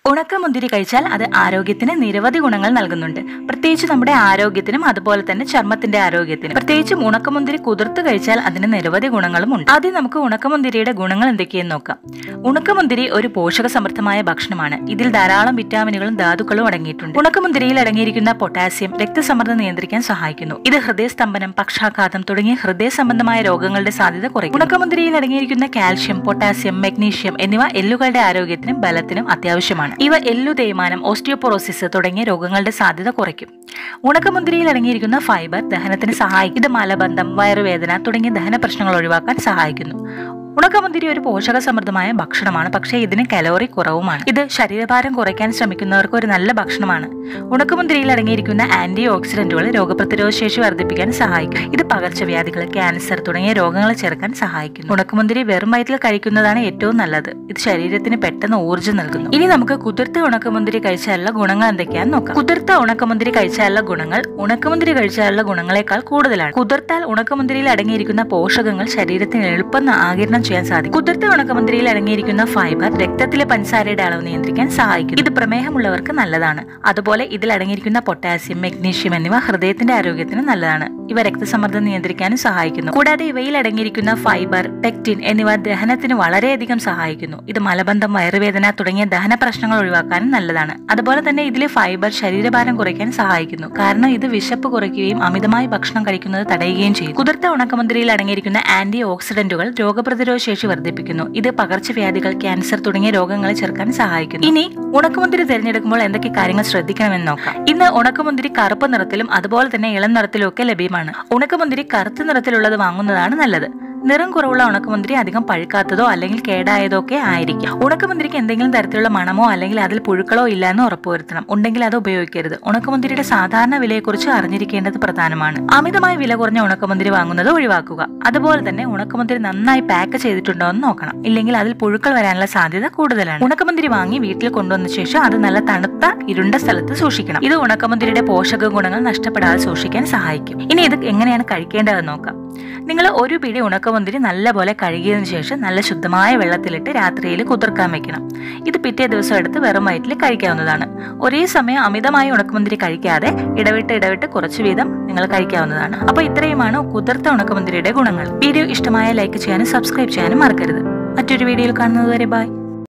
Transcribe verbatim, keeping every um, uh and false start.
ഉണക്കമുന്തിരി കഴിച്ചാൽ അത് ആരോഗ്യത്തിന് നിരവധി ഗുണങ്ങൾ നൽകുന്നുണ്ട്. പ്രത്യേകിച്ച് നമ്മുടെ ആരോഗ്യത്തിനും അതുപോലെ തന്നെ ചർമ്മത്തിന്റെ ആരോഗ്യത്തിനും. പ്രത്യേകിച്ചും ഉണക്കമുന്തിരി കുതിർത്ത് കഴിച്ചാൽ അതിന് നിരവധി ഗുണങ്ങളും ഉണ്ട്. ആദ്യം നമുക്ക് ഉണക്കമുന്തിരിയുടെ ഗുണങ്ങൾ എന്തൊക്കെയെന്ന് നോക്കാം. ഉണക്കമുന്തിരി ഒരു പോഷക സമൃദ്ധമായ ഭക്ഷണമാണ്. ഇതിൽ ധാരാളം വിറ്റാമിനുകളും ധാതുക്കളും അടങ്ങിയിട്ടുണ്ട്. ഉണക്കമുന്തിരിയിൽ അടങ്ങിയിരിക്കുന്ന പൊട്ടാസ്യം രക്തസമ്മർദ്ദം നിയന്ത്രിക്കാൻ സഹായിക്കുന്നു. ഇത് ഹൃദയസ്തംഭനം, പക്ഷാഘാതം തുടങ്ങിയ ഹൃദയ സംബന്ധമായ രോഗങ്ങളുടെ സാധ്യത കുറയ്ക്കും. ഉണക്കമുന്തിരിയിൽ അടങ്ങിയിരിക്കുന്ന കാൽഷ്യം, പൊട്ടാസ്യം, മഗ്നീഷ്യം എന്നിവ എല്ലുകളുടെ ആരോഗ്യത്തിനും ബലത്തിനും അത്യാവശ്യമാണ്. ഇവ എല്ലു തേയ്മാനം, ഓസ്റ്റിയോപൊറോസിസ് തുടങ്ങിയ രോഗങ്ങളുടെ സാധ്യത കുറയ്ക്കും. ഉണക്കമുന്തിരിയിൽ അടങ്ങിയിരിക്കുന്ന ഫൈബർ ദഹനത്തിന് സഹായിക്കും. ഇത് മലബന്ധം, വയറുവേദന തുടങ്ങിയ ദഹന പ്രശ്നങ്ങൾ ഒഴിവാക്കാൻ സഹായിക്കുന്നു. ഉണക്കമുന്തിരി ഒരു പോഷക സമൃദ്ധമായ ഭക്ഷണമാണ്, പക്ഷേ ഇതിന് കലോറി കുറവുമാണ്. ഇത് ശരീരഭാരം കുറയ്ക്കാൻ ശ്രമിക്കുന്നവർക്ക് ഒരു നല്ല ഭക്ഷണമാണ്. ഉണക്കമുന്തിരിയിൽ അടങ്ങിയിരിക്കുന്ന ആന്റി ഓക്സിഡന്റുകൾ രോഗപ്രതിരോധ ശേഷി വർദ്ധിപ്പിക്കാൻ സഹായിക്കും. ഇത് പകർച്ചവ്യാധികൾ, ക്യാൻസർ തുടങ്ങിയ രോഗങ്ങൾ ചെറുക്കാൻ സഹായിക്കുന്നു. ഉണക്കമുന്തിരി വെറും വയറ്റിൽ കഴിക്കുന്നതാണ് ഏറ്റവും നല്ലത്. ഇത് ശരീരത്തിന് പെട്ടെന്ന് ഊർജ്ജം നൽകുന്നു. ഇനി നമുക്ക് കുതിർത്ത ഉണക്കമുന്തിരി കഴിച്ചാലുള്ള ഗുണങ്ങൾ എന്തൊക്കെയാണെന്ന് നോക്കാം. കുതിർത്ത ഉണക്കമുന്തിരി കഴിച്ചാലുള്ള ഗുണങ്ങൾ ഉണക്കമുന്തിരി കഴിച്ചാലുള്ള ഗുണങ്ങളെക്കാൾ കൂടുതലാണ്. കുതിർത്താൽ ഉണക്കമുന്തിരിയിൽ അടങ്ങിയിരിക്കുന്ന പോഷകങ്ങൾ ശരീരത്തിന് എളുപ്പം ആഗിരണം ചെയ്യാൻ സാധിക്കും. കുതിർത്ത ഉണക്കമുന്തിരിയിൽ അടങ്ങിയിരിക്കുന്ന ഫൈബർ രക്തത്തിലെ പഞ്ചസാരയുടെ അളവ് നിയന്ത്രിക്കാൻ സഹായിക്കും. ഇത് പ്രമേഹമുള്ളവർക്ക് നല്ലതാണ്. അതുപോലെ ഇതിൽ അടങ്ങിയിരിക്കുന്ന പൊട്ടാസ്യം, മഗ്നീഷ്യം എന്നിവ ഹൃദയത്തിന്റെ ആരോഗ്യത്തിന് നല്ലതാണ്. ഇവ രക്തസമ്മർദ്ദം നിയന്ത്രിക്കാനും സഹായിക്കുന്നു. കൂടാതെ ഇവയിൽ അടങ്ങിയിരിക്കുന്ന ഫൈബർ, പെക്റ്റിൻ എന്നിവ ദഹനത്തിന് വളരെയധികം സഹായിക്കുന്നു. ഇത് മലബന്ധം, വയറുവേദന തുടങ്ങിയ ദഹന പ്രശ്നങ്ങൾ ഒഴിവാക്കാനും നല്ലതാണ്. അതുപോലെ തന്നെ ഇതിലെ ഫൈബർ ശരീരഭാരം കുറയ്ക്കാൻ സഹായിക്കുന്നു. കാരണം ഇത് വിശപ്പ് കുറയ്ക്കുകയും അമിതമായി ഭക്ഷണം കഴിക്കുന്നത് തടയുകയും ചെയ്യും. കുതിർത്ത ഉണക്കമുന്തിരിയിൽ അടങ്ങിയിരിക്കുന്ന ആന്റി ഓക്സിഡന്റുകൾ രോഗപ്രതിരോധ ശേഷി വർദ്ധിപ്പിക്കുന്നു. ഇത് പകർച്ചവ്യാധികൾ, ക്യാൻസർ തുടങ്ങിയ രോഗങ്ങളെ ചെറുക്കാൻ സഹായിക്കുന്നു. ഇനി ഉണക്കമുന്തിരി തിരഞ്ഞെടുക്കുമ്പോൾ എന്തൊക്കെ കാര്യങ്ങൾ ശ്രദ്ധിക്കണമെന്ന് നോക്കാം. ഇന്ന് ഉണക്കമുന്തിരി കറുപ്പ് നിറത്തിലും അതുപോലെ തന്നെ ഇളം നിറത്തിലും ഒക്കെ ലഭ്യമാണ്. ഉണക്കമുന്തിരി കറുത്ത നിറത്തിലുള്ളത് വാങ്ങുന്നതാണ് നല്ലത്. നിറം കുറവുള്ള ഉണക്കമുന്തിരി അധികം പഴുക്കാത്തതോ അല്ലെങ്കിൽ കേടായതോ ഒക്കെ ആയിരിക്കാം. ഉണക്കമുന്തിരിക്ക് എന്തെങ്കിലും തരത്തിലുള്ള മണമോ അല്ലെങ്കിൽ അതിൽ പുഴുക്കളോ ഇല്ല എന്ന് ഉറപ്പുവരുത്തണം. ഉണ്ടെങ്കിൽ അത് ഉപയോഗിക്കരുത്. ഉണക്കമുന്തിരിയുടെ സാധാരണ വിലയെക്കുറിച്ച് അറിഞ്ഞിരിക്കേണ്ടത് പ്രധാനമാണ്. അമിതമായി വില കുറഞ്ഞ ഉണക്കമുന്തിരി വാങ്ങുന്നത് ഒഴിവാക്കുക. അതുപോലെ തന്നെ ഉണക്കമുന്തിരി നന്നായി പാക്ക് ചെയ്തിട്ടുണ്ടോ എന്ന് നോക്കണം. ഇല്ലെങ്കിൽ അതിൽ പുഴുക്കൾ വരാനുള്ള സാധ്യത കൂടുതലാണ്. ഉണക്കമുന്തിരി വാങ്ങി വീട്ടിൽ കൊണ്ടുവന്ന ശേഷം അത് നല്ല തണുത്ത ഇരുണ്ട സ്ഥലത്ത് സൂക്ഷിക്കണം. ഇത് ഉണക്കമുന്തിരിയുടെ പോഷക ഗുണങ്ങൾ നഷ്ടപ്പെടാതെ സൂക്ഷിക്കാൻ സഹായിക്കും. ഇനി ഇത് എങ്ങനെയാണ് കഴിക്കേണ്ടതെന്ന് നോക്കാം. നിങ്ങൾ ഒരു പിടി ഉണക്കമുന്തിരി നല്ലപോലെ കഴുകിയതിനു ശേഷം നല്ല ശുദ്ധമായ വെള്ളത്തിലിട്ട് രാത്രിയിൽ കുതിർക്കാൻ വെക്കണം. ഇത് പിറ്റേ ദിവസം എടുത്ത് വെറും വയറ്റിൽ കഴിക്കാവുന്നതാണ്. ഒരേ സമയം അമിതമായി ഉണക്കമുന്തിരി കഴിക്കാതെ ഇടവിട്ട് ഇടവിട്ട് കുറച്ചു വീതം നിങ്ങൾ കഴിക്കാവുന്നതാണ്. അപ്പോൾ ഇത്രയുമാണ് കുതിർത്ത ഉണക്കമുന്തിരിയുടെ ഗുണങ്ങൾ. വീഡിയോ ഇഷ്ടമായ ലൈക്ക് ചെയ്യാനും സബ്സ്ക്രൈബ് ചെയ്യാനും മറക്കരുത്. മറ്റൊരു വീഡിയോയിൽ കാണുന്നത് വരെ ബൈ.